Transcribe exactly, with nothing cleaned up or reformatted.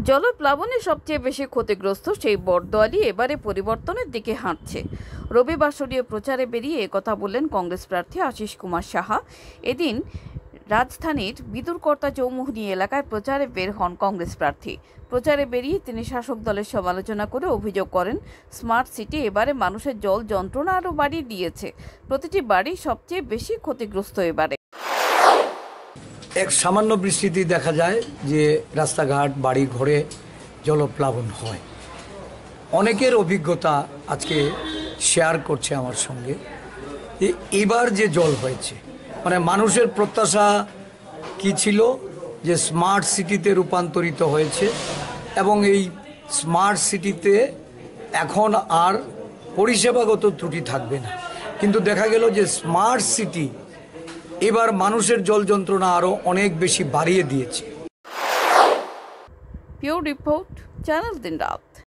জলপ্লাবনে সবচেয়ে বেশি ক্ষতিগ্রস্ত সেই বরদোয়ালি এবারে পরিবর্তনের দিকে হাঁটছে। রবিবাসরীয় প্রচারে বেরিয়ে একথা বললেন কংগ্রেস প্রার্থী আশিস কুমার সাহা। এদিন রাজধানীর বিদুরকর্তা চৌমুহনী এলাকায় প্রচারে বের হন কংগ্রেস প্রার্থী। প্রচারে বেরিয়ে তিনি শাসক দলের সমালোচনা করে অভিযোগ করেন, স্মার্ট সিটি এবারে মানুষের জল যন্ত্রণা আরও বাড়িয়ে দিয়েছে। প্রতিটি বাড়ি সবচেয়ে বেশি ক্ষতিগ্রস্ত এবারে। এক সামান্য বৃষ্টিতে দেখা যায় যে রাস্তাঘাট বাড়ি ঘরে জলপ্লাবন হয়। অনেকের অভিজ্ঞতা আজকে শেয়ার করছে আমার সঙ্গে। এবার যে জল হয়েছে, মানে মানুষের প্রত্যাশা কি ছিল যে স্মার্ট সিটিতে রূপান্তরিত হয়েছে এবং এই স্মার্ট সিটিতে এখন আর পরিষেবাগত ত্রুটি থাকবে না, কিন্তু দেখা গেল যে স্মার্ট সিটি এবার মানুষের জল যন্ত্রণা আরো অনেক বেশি বাড়িয়ে দিয়েছে। পিওর রিপোর্ট, চ্যানেল দিন রাত।